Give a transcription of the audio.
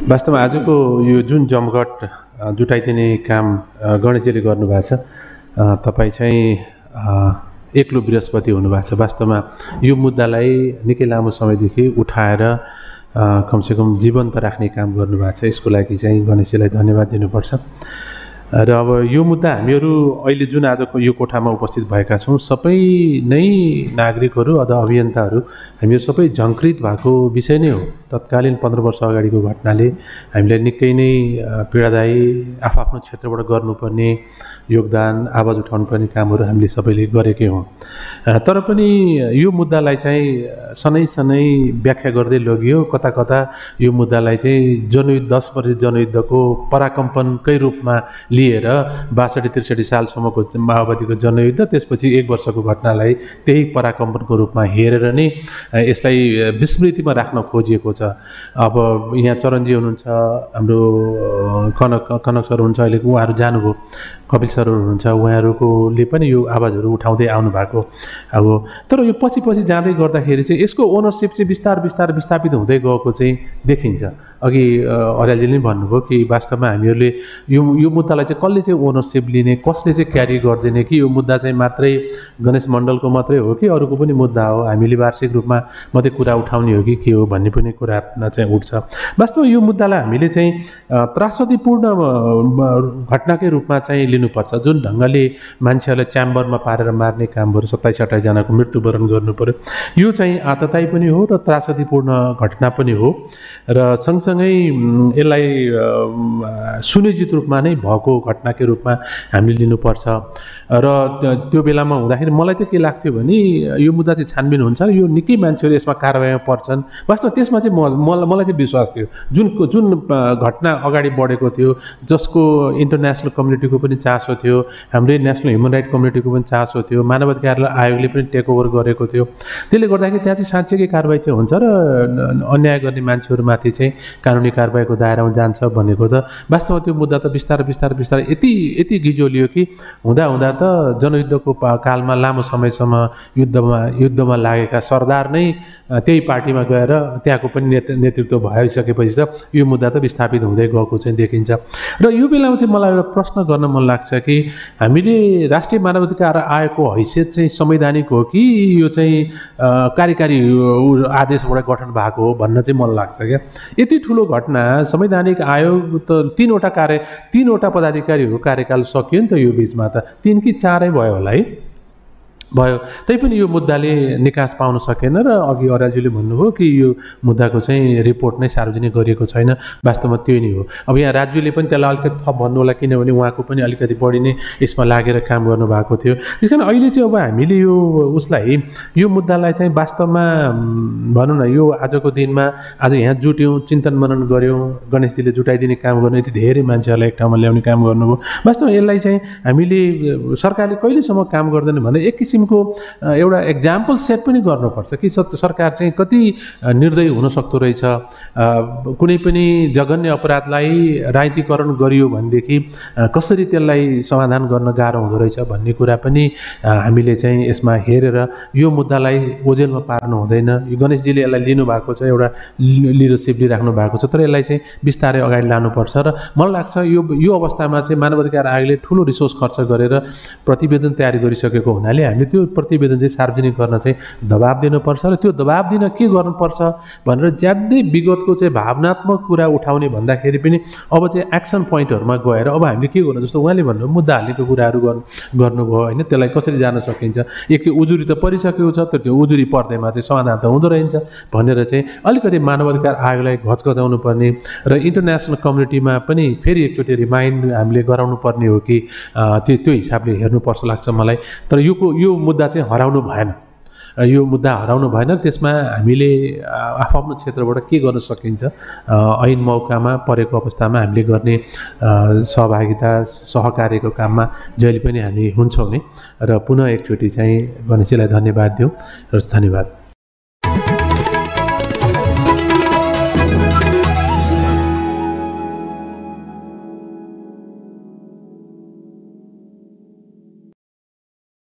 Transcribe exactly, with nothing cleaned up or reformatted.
वास्तवमा आजको यो जुन जमघट जुटाइदिने काम गणेशजीले गर्नुभएको छ, तपाईँ चाहिँ एक्लो बृहस्पति हुनुभएको छ। वास्तवमा यो मुद्दालाई निकै लामो समयदेखि उठाएर कमसेकम जीवन्त राख्ने काम गर्नुभएको छ। यसको लागि चाहिँ गणेशजीलाई धन्यवाद दिनुपर्छ। र अब यो मुद्दा हामीहरू अहिले जुन आजको यो कोठामा उपस्थित भएका छौँ, सबै नै नागरिकहरू अथवा अभियन्ताहरू हामीहरू सबै झङ्कृत भएको विषय नै हो। तत्कालीन पन्ध्र वर्ष अगाडिको घटनाले हामीलाई निकै नै पीडादायी, आफ्नो क्षेत्रबाट गर्नुपर्ने योगदान, आवाज उठाउनुपर्ने कामहरू हामीले सबैले गरेकै हौँ। तर पनि यो मुद्दालाई चाहिँ सनै सनै व्याख्या गर्दै लगियो। कता कता यो मुद्दालाई चाहिँ जनयुद्ध दस वर्ष जनयुद्धको पराकम्पनकै रूपमा लिएर बासठी त्रिसठी सालसम्मको माओवादीको जनयुद्ध, त्यसपछि एक वर्षको घटनालाई त्यही पराकम्पनको रूपमा हेरेर नै यसलाई विस्मृतिमा राख्न खोजिएको छ। अब यहाँ चरणजी हुनुहुन्छ, हाम्रो कनक कनक सर हुनुहुन्छ, अहिलेको उहाँहरू जानुभयो, कपिल सरहरू हुनुहुन्छ, उहाँहरूकोले पनि यो आवाजहरू उठाउँदै आउनु भएको। अब तर यो पछि पछि जाँदै गर्दाखेरि चाहिँ यसको ओनरसिप चाहिँ बिस्तार बिस्तार विस्थापित हुँदै गएको चाहिँ देखिन्छ। अघि अर्यालजीले पनि भन्नुभयो कि वास्तवमा हामीहरूले यो यो मुद्दालाई चाहिँ कसले चाहिँ ओनरसिप लिने, कसले चाहिँ क्यारी गरिदिने, कि यो मुद्दा चाहिँ मात्रै गणेश मण्डलको मात्रै हो कि अरूको पनि मुद्दा हो, हामीले वार्षिक रूपमा मात्रै कुरा उठाउने हो कि के हो भन्ने पनि कुरा चाहिँ उठ्छ। वास्तवमा यो मुद्दालाई हामीले चाहिँ त्रासदीपूर्ण घटनाकै रूपमा चाहिँ लिनुपर्छ। जुन ढङ्गले मान्छेहरूलाई च्याम्बरमा पारेर मार्ने कामहरू सत्ताइस अठाइसजनाको मृत्युवरण गर्नु पर्यो, यो चाहिँ आतताई पनि हो र त्रासदीपूर्ण घटना पनि हो। र सँगसँगै यसलाई सुनिश्चित रूपमा नै भएको घटनाकै रूपमा हामीले लिनुपर्छ। र त्यो बेलामा हुँदाखेरि मलाई चाहिँ के लाग्थ्यो भने यो मुद्दा चाहिँ छानबिन हुन्छ, यो निकै मान्छेहरू यसमा कारवाहीमा पर्छन्। वास्तवमा त्यसमा चाहिँ म मलाई चाहिँ विश्वास थियो। जुन जुन घटना अगाडि बढेको थियो, जसको इन्टरनेसनल कम्युनिटीको पनि चासो थियो, हाम्रै नेसनल ह्युमन राइट कम्युनिटीको पनि चासो थियो, मानवाधिकार आयोगले पनि टेक ओभर गरेको थियो। त्यसले गर्दाखेरि त्यहाँ चाहिँ साँच्चैकै कारवाही चाहिँ हुन्छ र अन्याय गर्ने मान्छेहरूमाथि चाहिँ कानुनी कारवाहीको दायरामा जान्छ भनेको त वास्तवमा त्यो मुद्दा त बिस्तारै बिस्तारै बिस्तारै यति यति गिजोलियो कि हुँदा हुँदा त जनयुद्धको कालमा लामो समयसम्म युद्धमा युद्धमा लागेका सरदार नै त्यही पार्टीमा गएर त्यहाँको पनि नेतृत्व भइसकेपछि त यो मुद्दा त विस्थापित हुँदै गएको चाहिँ देखिन्छ। र यो बेलामा चाहिँ मलाई एउटा प्रश्न गर्न मन लाग्छ कि हामीले राष्ट्रिय मानवाधिकार आयोगको हैसियत चाहिँ संवैधानिक हो कि यो चाहिँ कार्यकारी आदेशबाट गठन भएको हो भन्न चाहिँ मन लाग्छ क्या। यति ठुलो घटना, संवैधानिक आयोग त तीनवटा कार्य तीनवटा पदाधिकारीहरूको कार्यकाल सकियो नि त यो बिचमा, त तीन कि चारै भयो होला है, भयो। तैपनि यो मुद्दाले निकास पाउन सकेन र अघि अर्यालजीले भन्नुभयो कि यो मुद्दाको चाहिँ रिपोर्ट नै सार्वजनिक गरिएको छैन। वास्तवमा त्यो नै हो। अब यहाँ राज्यले पनि त्यसलाई अलिकति थप भन्नु होला, किनभने उहाँको पनि अलिकति बढी नै यसमा लागेर काम गर्नुभएको थियो। त्यस कारण अहिले चाहिँ अब हामीले यो उसलाई यो मुद्दालाई चाहिँ वास्तवमा भनौँ न, यो आजको दिनमा आज यहाँ जुट्यौँ, चिन्तन मनन गऱ्यौँ, गणेशजीले जुटाइदिने काम गर्नु, यति धेरै मान्छेहरूलाई एक ठाउँमा ल्याउने काम गर्नुभयो। वास्तवमा यसलाई चाहिँ हामीले सरकारले कहिलेसम्म काम गर्दैन भने एक किसिम को एउटा एक्जाम्पल सेट पनि गर्नुपर्छ कि सरकार चाहिँ कति निर्दयी हुन सक्दो रहेछ। कुनै पनि जघन्य अपराधलाई राजनीतिकरण गरियो भनेदेखि कसरी त्यसलाई समाधान गर्न गाह्रो हुँदो रहेछ भन्ने कुरा पनि हामीले चाहिँ यसमा हेरेर यो मुद्दालाई ओझेलमा पार्नु हुँदैन। यो गणेशजीले यसलाई लिनुभएको छ, एउटा लिडरसिप लिइराख्नु भएको छ, तर यसलाई चाहिँ बिस्तारै अगाडि लानुपर्छ। र मलाई लाग्छ यो यो अवस्थामा चाहिँ मानवाधिकार आयोगले ठुलो रिसोर्स खर्च गरेर प्रतिवेदन तयारी गरिसकेको हुनाले हामीले त्यो प्रतिवेदन चाहिँ सार्वजनिक गर्न चाहिँ दबाब दिनुपर्छ। र त्यो दबाब दिन के गर्नुपर्छ भनेर ज्यादै विगतको चाहिँ भावनात्मक कुरा उठाउने भन्दाखेरि पनि अब चाहिँ एक्सन पोइन्टहरूमा गएर अब हामीले के गर्नु, जस्तो उहाँले भन्नु मुद्दा हालेको कुराहरू गर्नु गर्नुभयो होइन, त्यसलाई कसरी जान सकिन्छ। एक त्यो उजुरी त परिसकेको छ, तर त्यो उजुरी पर्दैमा चाहिँ समाधान त हुँदो रहन्छ भनेर चाहिँ अलिकति मानवाधिकार आयोगलाई घचघचाउनु पर्ने र इन्टरनेसनल कम्युनिटीमा पनि फेरि एकचोटि रिमाइन्ड हामीले गराउनु पर्ने हो कि त्यो त्यो हिसाबले हेर्नुपर्छ लाग्छ मलाई। तर यो यो मुद्दा चाहिँ हराउनु भएन, यो मुद्दा हराउनु भएन। त्यसमा हामीले आफ्नो क्षेत्रबाट के गर्न सकिन्छ, ऐन मौकामा परेको अवस्थामा हामीले गर्ने सहभागिता सहकार्यको काममा जहिले पनि हामी हुन्छौँ नै। र पुनः एकचोटि चाहिँ गणेशजीलाई धन्यवाद दिउँ र धन्यवाद।